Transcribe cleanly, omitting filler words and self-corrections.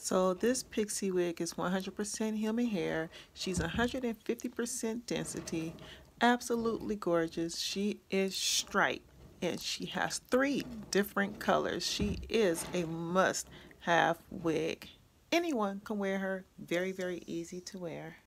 So this pixie wig is 100% human hair. She's 150% density. Absolutely gorgeous. She is striped and she has 3 different colors. She is a must-have wig. Anyone can wear her. Very, very easy to wear.